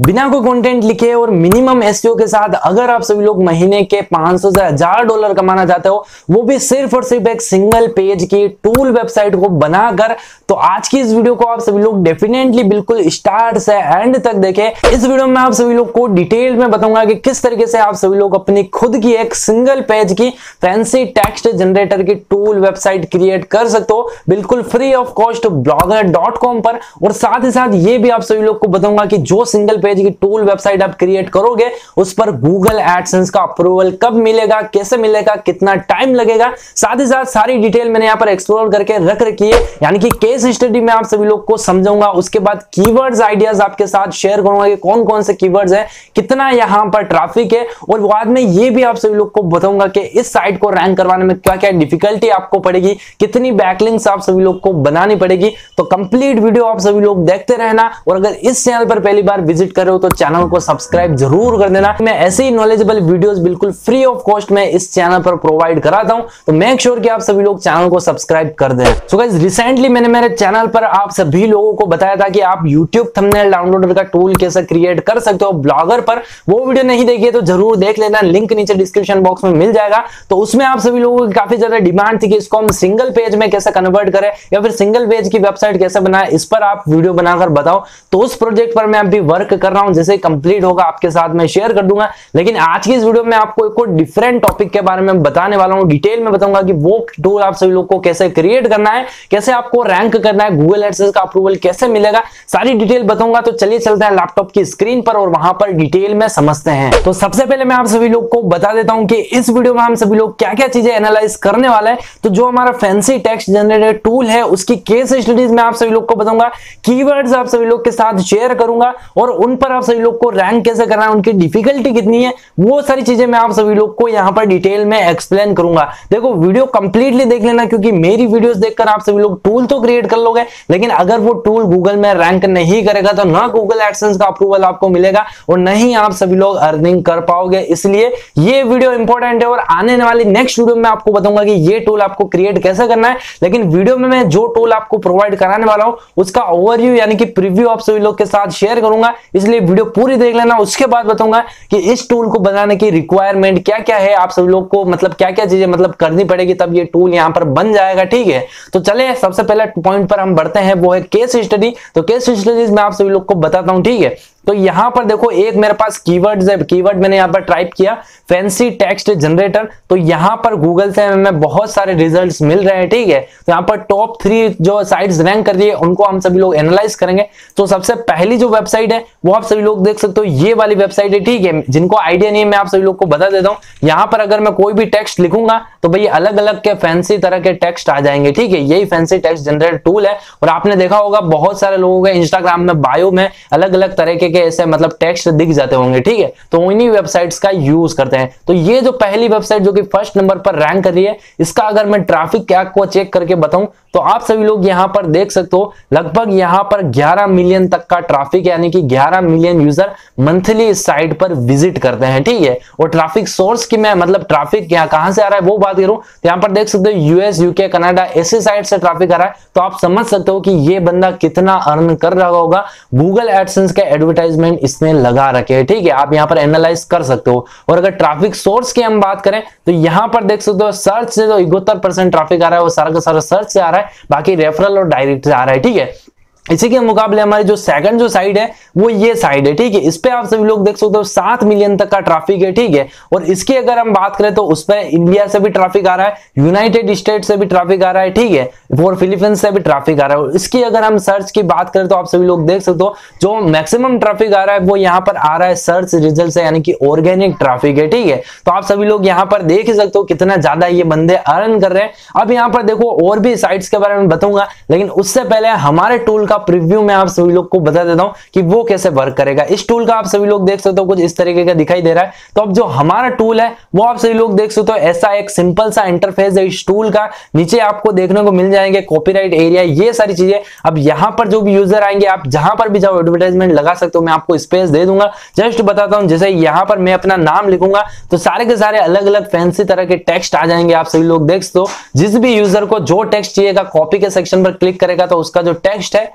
बिना कोई कंटेंट लिखे और मिनिमम एसईओ के साथ अगर आप सभी लोग महीने के 500 से $1000 कमाना चाहते हो, वो भी सिर्फ और सिर्फ एक सिंगल पेज की टूल वेबसाइट को बनाकर, तो आज की इस वीडियो को आप सभी लोग डेफिनेटली बिल्कुल स्टार्ट से एंड तक देखें। इस वीडियो में आप सभी लोग को डिटेल में बताऊंगा कि किस तरीके से आप सभी लोग अपनी खुद की एक सिंगल पेज की फैंसी टेक्स्ट जनरेटर की टूल वेबसाइट क्रिएट कर सकते हो बिल्कुल फ्री ऑफ कॉस्ट 𝓕𝓪𝓷𝓬𝔂 पर। और साथ ही साथ ये भी आप सभी लोग को बताऊंगा कि जो सिंगल पेज की टूल वेबसाइट आप क्रिएट करोगे उस पर गूगल एडसेंस का अप्रूवल कब मिलेगा, कैसे मिलेगा, कितना टाइम लगेगा, साथ ही साथ सारी डिटेल मैंने यहाँ पर एक्सप्लोर करके रख रखी है, यानी कि केस स्टडी में आप सभी लोग को समझाऊंगा। उसके बाद कीवर्ड्स आइडियाज आपके साथ शेयर करूंगा कि कौन कौन से कीवर्ड्स है, कितना यहाँ पर ट्रैफिक है, और बाद में ये भी आप सभी लोग को बताऊंगा कि इस साइट को रैंक करवाने में क्या क्या डिफिकल्टी आपको पड़ेगी, कितनी बैकलिंक्स आप सभी लोग को बनानी पड़ेगी। तो कंप्लीट वीडियो आप सभी लोग देखते रहना, और अगर इस चैनल पर पहली बार विजिट कर रहे हो तो चैनल को सब्सक्राइब जरूर कर देना। मैं ऐसे ही नॉलेजेबल वीडियोस बिल्कुल फ्री ऑफ कॉस्ट में इस चैनल पर प्रोवाइड कराता हूं, तो मेक श्योर कि आप सभी लोग चैनल को सब्सक्राइब कर दें। सो गाइस, रिसेंटली मैंने मेरे चैनल पर आप सभी लोगों को बताया था कि आप YouTube थंबनेल डाउनलोडर का टूल कैसे क्रिएट कर सकते हो ब्लॉगर पर। वो वीडियो नहीं देखी है तो जरूर देख लेना, लिंक नीचे डिस्क्रिप्शन बॉक्स में मिल जाएगा। तो उसमें आप सभी लोगों की काफी ज्यादा डिमांड थी कि इसको हम सिंगल पेज में कैसे कन्वर्ट करें या फिर सिंगल पेज की वेबसाइट कैसे बनाए, इस पर आप वीडियो बनाकर बताओ। तो उस प्रोजेक्ट पर मैं अभी वर्क कर रहा हूं, जैसे कंप्लीट होगा आपके साथ मैं शेयर कर दूंगा। लेकिन आज की इस वीडियो में आपको एक डिफरेंट टॉपिक के बारे में बताने वाला हूं, डिटेल में बताऊंगा कि वो टूल आप सभी लोग को कैसे क्रिएट करना है, कैसे आपको रैंक करना है, गूगल एडसेंस का अप्रूवल कैसे मिलेगा, सारी डिटेल बताऊंगा। तो चलिए चलते हैं लैपटॉप की स्क्रीन पर और वहां पर डिटेल में समझते हैं। तो सबसे पहले मैं आप सभी लोग को बता देता हूं कि इस वीडियो में हम सभी लोग क्या क्या चीजें एनालाइज करने वाले हैं। तो जो हमारा फैंसी टेक्स्ट जनरेटर टूल है उसकी केस स्टडीज में आप सभी लोग को बताऊंगा, कीवर्ड्स आप सभी लोग के साथ शेयर करूंगा, और उन पर आप सभी लोग को रैंक कैसे करना है, उनकी डिफिकल्टी कितनी है, वो सारी चीजें मैं आप सभी लोग को यहां पर डिटेल में एक्सप्लेन करूंगा। देखो, वीडियो कंप्लीटली देख लेना, क्योंकि मेरी वीडियोस देखकर आप सभी लोग टूल तो क्रिएट कर लोगे, लेकिन अगर वो टूल गूगल में रैंक नहीं करेगा तो ना गूगल एडसेंस का अप्रूवल आपको मिलेगा और नहीं आप सभी लोग अर्निंग कर पाओगे। इसलिए ये वीडियो इंपॉर्टेंट है, और आने वाली नेक्स्ट वीडियो में आपको बताऊंगा कि ये टूल आपको क्रिएट कैसे करना है। लेकिन वीडियो में मैं जो टूल आपको प्रोवाइड कराने वाला हूं उसका ओवरव्यू यानी कि प्रीव्यू आप सभी लोग के साथ शेयर करूंगा, इसलिए वीडियो पूरी देख लेना। उसके बाद बताऊंगा कि इस टूल को बनाने की रिक्वायरमेंट क्या क्या है, आप सभी लोग को मतलब क्या क्या चीजें मतलब करनी पड़ेगी, तब ये टूल यहां पर बन जाएगा। ठीक है, तो चले सबसे पहले पॉइंट पर हम बढ़ते हैं, वो है केस स्टडी। तो केस स्टडीज में आप सभी लोग को बताता हूं। ठीक है, तो यहां पर देखो एक मेरे पास कीवर्ड्स है, कीवर्ड मैंने यहां पर टाइप किया फैंसी टेक्स्ट जनरेटर। तो यहां पर गूगल से हमें बहुत सारे रिजल्ट्स मिल रहे हैं। ठीक है, तो यहां पर टॉप 3 जो साइट्स रैंक कर रही है उनको हम सभी लोग एनालाइज करेंगे। तो सबसे पहली जो वेबसाइट है वो आप सभी लोग देख सकते हो, ये वाली वेबसाइट है। ठीक है, जिनको आइडिया नहीं है मैं आप सभी लोग को बता देता हूं। यहां पर अगर मैं कोई भी टेक्स्ट लिखूंगा तो भाई अलग अलग के फैंसी तरह के टेक्स्ट आ जाएंगे। ठीक है, यही फैंसी टेक्स्ट जनरेटर टूल है, और आपने देखा होगा बहुत सारे लोगों के इंस्टाग्राम में बायो में अलग अलग तरह के ऐसे मतलब टेक्स्ट दिख जाते होंगे। ठीक है, तो उन्हीं वेबसाइट्स का यूज करते हैं। तो ये जो पहली वेबसाइट जो कि फर्स्ट नंबर पर रैंक कर रही है, इसका अगर मैं ट्रैफिक क्या को चेक करके बताऊं तो आप सभी लोग यहां पर देख सकते हो लगभग यहां पर 11 मिलियन तक का ट्रैफिक, यानी कि 11 मिलियन यूजर मंथली इस साइट पर विजिट करते हैं। ठीक है, और ट्रैफिक सोर्स की मैं मतलब ट्रैफिक यहाँ कहां से आ रहा है वो बात करूं तो यहां पर देख सकते हो यूएस, यूके, कनाडा ऐसी साइट से ट्रैफिक आ रहा है। तो आप समझ सकते हो कि ये बंदा कितना अर्न कर रहा होगा, गूगल एडसेंस के एडवर्टाइजमेंट इसने लगा रखे हैं। ठीक है, आप यहां पर एनालाइज कर सकते हो। और अगर ट्रैफिक सोर्स की हम बात करें तो यहां पर देख सकते हो सर्च से जो 71% ट्रैफिक आ रहा है वो सारा का सारा सर्च से आ रहा है, बाकी रेफरल और डायरेक्ट से आ रहा है। ठीक है, इसी के मुकाबले हमारी जो सेकंड जो साइड है वो ये साइड है। ठीक है, इस पे आप सभी लोग देख सकते हो 7 मिलियन तक का ट्रैफिक है। ठीक है, और इसकी अगर हम बात करें तो उस पे इंडिया से भी ट्रैफिक आ रहा है, यूनाइटेड स्टेट से भी ट्रैफिक आ रहा है। ठीक है, और फिलीपींस से भी ट्रैफिक आ रहा है। इसकी अगर हम सर्च की बात करें तो आप सभी लोग देख सकते हो जो मैक्सिमम ट्रैफिक आ रहा है वो यहाँ पर आ रहा है सर्च रिजल्ट से, यानी कि ऑर्गेनिक ट्रैफिक है। ठीक है, तो आप सभी लोग यहाँ पर देख ही सकते हो कितना ज्यादा ये बंदे अर्न कर रहे हैं। अब यहाँ पर देखो और भी साइट्स के बारे में बताऊंगा, लेकिन उससे पहले हमारे टूल का प्रीव्यू में आप सभी लोग को बता देता हूं कि वो कैसे वर्क करेगा। इस टूल का आप सभी लोग देख सकते हो कुछ इस तरीके का दिखाई दे रहा है। तो अब जो हमारा टूल है वो आप सभी लोग देख सकते हो ऐसा एक सिंपल सा इंटरफेस है इस टूल का। नीचे आपको देखने को मिल जाएंगे कॉपीराइट एरिया, ये सारी चीजें। अब यहां पर जो भी यूजर आएंगे आप जहां पर भी जाओ एडवर्टाइजमेंट लगा सकते हो, मैं आपको स्पेस दे दूंगा। जस्ट बताता हूं, जैसे यहां पर मैं अपना नाम लिखूंगा तो सारे के सारे अलग अलग फैंसी तरह के टेक्स्ट आ जाएंगे। आप सभी लोग देख सकते हो जिस भी यूजर को जो टेक्स्ट चाहिएगा कॉपी के सेक्शन पर क्लिक करेगा तो उसका जो टेक्स्ट है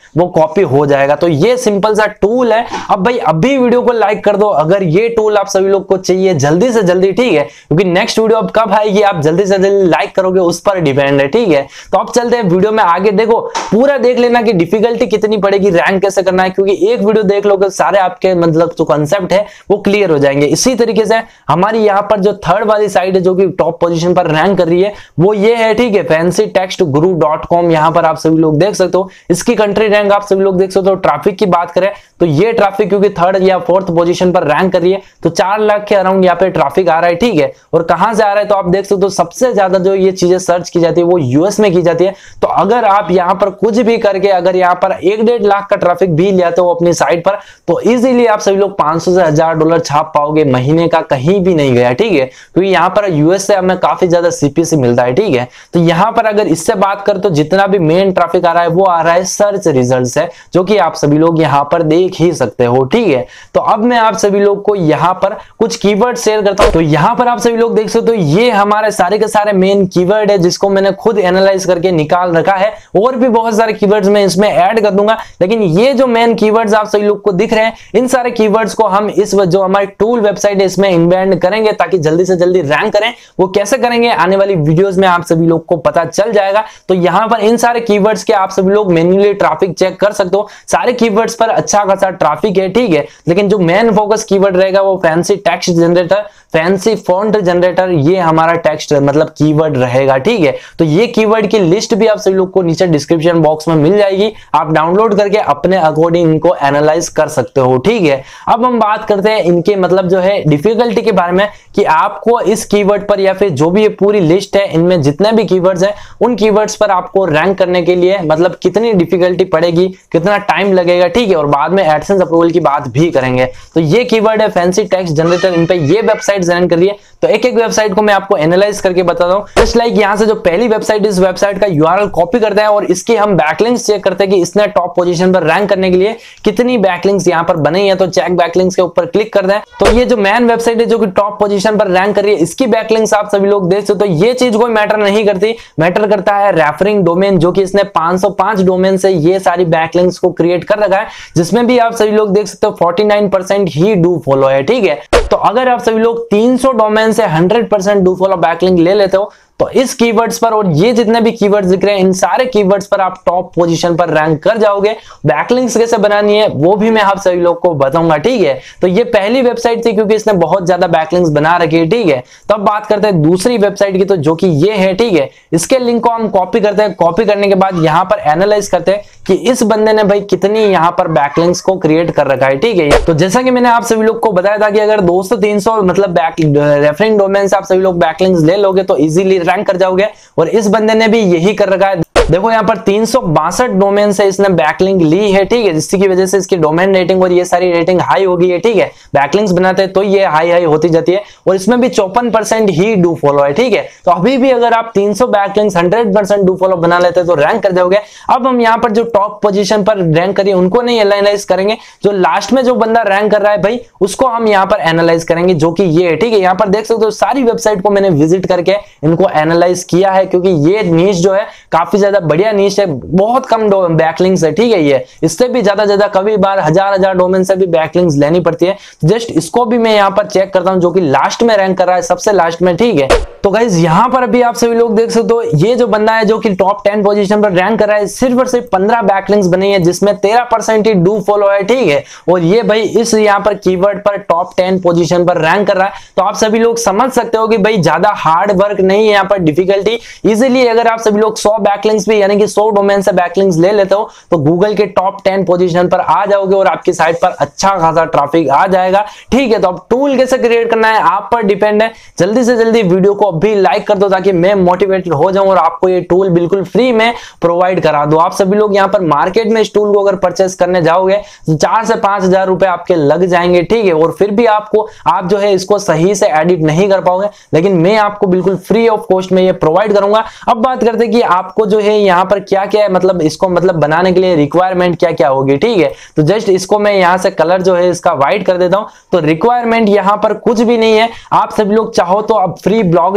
वो कॉपी हो जाएगा। तो ये सिंपल सा टूल है। अब भाई अभी वीडियो को लाइक कर दो अगर ये टूल आप सभी लोग को चाहिए जल्दी से जल्दी, ठीक है, क्योंकि नेक्स्ट वीडियो अब कब आएगी आप जल्दी से जल्दी लाइक करोगे उस पर डिपेंड है, ठीक है। तो अब चलते हैं वीडियो में आगे, देखो पूरा देख लेना कि डिफिकल्टी कितनी पड़ेगी, रैंक कैसे करना है, क्योंकि एक वीडियो देख लोगे सारे आपके मतलब जो कॉन्सेप्ट है वो क्लियर हो जाएंगे। इसी तरीके से हमारी यहाँ पर जो थर्ड वाली साइट है जो कि टॉप पोजीशन पर रैंक कर रही है वो ये है, ठीक है, fancytextguru.com। यहाँ पर आप सभी लोग देख सकते हो इसकी कंट्री रैंक आप सभी लोग देख सकते हो। ट्रैफिक की बात करें तो ये ट्रैफिक क्योंकि थर्ड या फोर्थ पोजीशन पर रैंक कर रही है तो 4 लाख के अराउंड यहाँ पे ट्रैफिक आ रहा है, ठीक है। और कहां से आ रहा है तो आप देख सकते हो सबसे ज्यादा जो ये चीजें सर्च की जाती है वो यूएस में की जाती है। तो अगर आप यहाँ पर कुछ भी करके अगर यहाँ पर 1-1.5 लाख का ट्रैफिक भी ले आते हो अपनी साइट पर तो इजीली आप सभी लोग 500 से $1000 छाप पाओगे महीने का, कहीं भी नहीं गया, ठीक है, क्योंकि यहाँ पर यूएस से हमें काफी ज्यादा सीपीसी मिलता है, ठीक है। तो यहाँ पर अगर इससे बात कर तो जितना भी मेन ट्रैफिक आ रहा है वो आ रहा है सर्च रिजल्ट से, जो कि आप सभी लोग यहाँ पर देख ही सकते हो, ठीक है। तो अब मैं आप सभी लोग को यहाँ पर कुछ कीवर्ड शेयर करता हूँ। तो यहाँ पर आप सभी लोग देख सकते हो ये हमारे सारे के सारे मेन कीवर्ड है जिसको मैंने खुद एनालाइज करके निकाल रखा है। और भी बहुत सारे कीवर्ड्स मैं इसमें ऐड कर दूंगा, लेकिन ये जो मेन कीवर्ड्स आप सभी लोग को दिख रहे हैं इन सारे कीवर्ड्स को हम इस जो हमारी टूल वेबसाइट है इसमें इम्बेड करेंगे ताकि जल्दी से जल्दी रैंक करें। वो कैसे करेंगे आने वाली वीडियोस में आप सभी लोग को पता चल जाएगा। तो यहाँ पर इन सारे कीवर्ड्स के आप सभी लोग मैन्युअली ट्रैफिक चेक कर सकते हो। सारे कीवर्ड्स पर अच्छा खासा ट्रैफिक है, ठीक है, लेकिन जो मेन फोकस कीवर्ड रहेगा वो fancy text generator, fancy font generator, ये हमारा टेक्स्ट मतलब कीवर्ड रहेगा, ठीक है। तो ये कीवर्ड की लिस्ट भी आप सभी लोग को नीचे डिस्क्रिप्शन बॉक्स में मिल जाएगी, आप डाउनलोड करके अपने अकॉर्डिंग इनको एनालाइज कर सकते हो, ठीक है। अब हम बात करते हैं इनके मतलब जो है डिफिकल्टी के बारे में कि आपको इस कीवर्ड पर या फिर जो भी ये पूरी लिस्ट है इनमें जितने भी कीवर्ड्स हैं उन कीवर्ड्स पर आपको रैंक करने के लिए मतलब कितनी डिफिकल्टी पड़ेगी, कितना टाइम लगेगा, ठीक है। और बाद में एडसेंस अप्रूवल की बात भी करेंगे। तो ये कीवर्ड है फैंसी टेक्स्ट जनरेटर, इन पे ये वेबसाइट रैंक कर रही है। तो एक एक वेबसाइट को मैं आपको एनालाइज करके बताता हूं। जस्ट लाइक यहां से जो पहली वेबसाइट इस वेबसाइट का यूआरएल कॉपी करते हैं और इसकी हम बैकलिंक्स चेक करते हैं कि इसने टॉप पोजीशन पर रैंक करने के लिए कितनी बैकलिंक्स यहां पर बनी है। तो चेक बैकलिंक्स के ऊपर क्लिक करते हैं तो ये जो मेन वेबसाइट है जो कि टॉप पोजीशन पर रैंक कर रही है इसकी बैकलिंक्स आप सभी लोग देख सकते हो। ये चीज कोई मैटर नहीं करती, मैटर करता है रेफरिंग डोमेन जो कि इसने 505 डोमेन से ये सारी बैकलिंक्स को क्रिएट कर रखा है, जिसमें भी आप सभी लोग देख सकते हो 49% ही डू फॉलो है, ठीक है। तो अगर आप सभी लोग 300 डोमेन से 100% डू फॉलो बैकलिंक ले लेते हो तो इस कीवर्ड्स पर और ये जितने भी कीवर्ड्स दिख रहे हैं इन सारे कीवर्ड्स पर आप टॉप पोजीशन पर रैंक कर जाओगे। बैकलिंक्स कैसे बनानी है वो भी मैं आप सभी लोग को बताऊंगा, ठीक है। तो ये पहली वेबसाइट थी क्योंकि इसने बहुत ज्यादा बैकलिंक्स बना रखी है, ठीक है। तो अब बात करते हैं दूसरी वेबसाइट की, तो जो कि ये है, ठीक है। इसके लिंक को हम कॉपी करते हैं, कॉपी करने के बाद यहाँ पर एनालाइज करते हैं कि इस बंदे ने भाई कितनी यहाँ पर बैकलिंक्स को क्रिएट कर रखा है, ठीक है। तो जैसा कि मैंने आप सभी लोग को बताया था कि अगर 200-300 मतलब रेफरिंग डोमेन से आप सभी लोग बैकलिंक्स ले लोगे तो इजीली रैंक कर जाओगे, और इस बंदे ने भी यही कर रखा है। देखो यहाँ पर 362 डोमेन से इसने बैकलिंक ली है, ठीक है, जिसकी वजह से इसकी डोमेन रेटिंग और ये सारी रेटिंग हाई हो गई है, ठीक है। बैकलिंक्स बनाते हैं तो ये हाई होती जाती है और इसमें भी 54% ही डू फॉलो है, ठीक है। तो अभी भी अगर आप 300 बैकलिंक्स 100% डू फॉलो बना लेते हैं तो रैंक कर जाओगे। अब हम यहाँ पर जो टॉप पोजीशन पर रैंक करिए उनको नहीं एनालाइज करेंगे, जो लास्ट में जो बंदा रैंक कर रहा है भाई उसको हम यहाँ पर एनालाइज करेंगे, जो कि ये है, ठीक है। यहाँ पर देख सकते हो सारी वेबसाइट को मैंने विजिट करके इनको एनालाइज किया है, क्योंकि ये नीश जो है काफी ज्यादा बढ़िया नीश है, बहुत कम बैकलिंक्स है, ठीक है। ये इससे भी ज्यादा कभी बार हजार डोमेन से भी बैकलिंक्स लेनी पड़ती है। जस्ट इसको भी मैं यहाँ पर चेक करता हूँ जो कि लास्ट में रैंक कर रहा है, सबसे लास्ट में, ठीक है। तो गाइज यहाँ पर अभी आप सभी लोग देख सकते हो ये जो बंदा है जो कि टॉप 10 पोजीशन पर रैंक कर रहा है, सिर्फ और सिर्फ 15 बैकलिंक्स बनी है जिसमें 13% ही डू फॉलो है, ठीक है। और ये भाई इस यहाँ पर कीवर्ड पर टॉप 10 पोजीशन पर रैंक कर रहा है। तो आप सभी लोग समझ सकते हो कि भाई ज्यादा हार्ड वर्क नहीं है यहाँ पर, डिफिकल्टी इजीली अगर आप सभी लोग 100 बैकलिंक्स भी यानी कि 100 डोमेन से बैकलिंक्स ले लेते हो तो गूगल के टॉप 10 पोजीशन पर आ जाओगे और आपकी साइट पर अच्छा खासा ट्रैफिक आ जाएगा, ठीक है। तो अब टूल कैसे क्रिएट करना है आप पर डिपेंड है। जल्दी से जल्दी वीडियो को अभी लाइक कर दो ताकि मैं मोटिवेटेड हो जाऊं और आपको ये टूल बिल्कुल फ्री में प्रोवाइड करा दो। आप सभी लोग यहाँ पर मार्केट में इस टूल को अगर परचेस करने जाओगे तो 4 से 5 हजार रुपए आपके लग जाएंगे, ठीक है। और फिर भी आप जो है इसको सही से एडिट नहीं कर पाओगे, लेकिन मैं आपको बिल्कुल फ्री ऑफ कॉस्ट में ये प्रोवाइड करूंगा। अब बात करते हैं कि आपको जो है यहाँ पर क्या क्या है, मतलब इसको मतलब बनाने के लिए रिक्वायरमेंट क्या क्या होगी, ठीक है। तो जस्ट इसको मैं यहाँ से कलर जो है इसका व्हाइट कर देता हूँ। तो रिक्वायरमेंट यहाँ पर कुछ भी नहीं है, आप सभी लोग चाहो तो अब फ्री ब्लॉग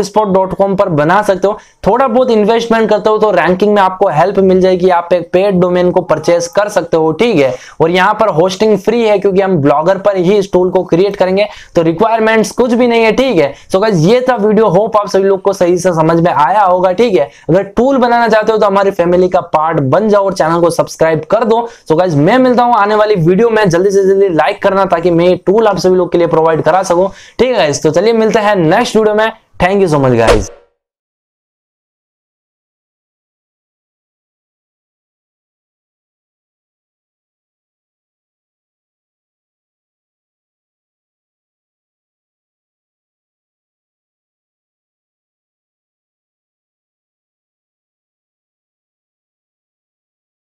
blogspot.com पर बना सकते हो। थोड़ा बहुत इन्वेस्टमेंट करते हो तो रैंकिंग में आपको हेल्प मिल जाएगी, आप एक पेड डोमेन को परचेस कर सकते हो, ठीक है। और यहाँ पर होस्टिंग फ्री है क्योंकि हम ब्लॉगर पर ही इस टूल को क्रिएट करेंगे, तो रिक्वायरमेंट्स कुछ भी नहीं है, ठीक है। सो गाइस ये था वीडियो, होप आप सभी लोग को सही से समझ में आया होगा, ठीक है। अगर टूल बनाना चाहते हो तो हमारी फैमिली का पार्ट बन जाओ और चैनल को सब्सक्राइब कर दो। सो गाइस मैं मिलता हूं आने वाली वीडियो में, जल्दी से जल्दी लाइक करना ताकि मैं ये टूल आप सभी लोग के लिए प्रोवाइड करा सकूं, ठीक है गाइस। तो चलिए मिलते हैं नेक्स्ट वीडियो में, thank you so much guys.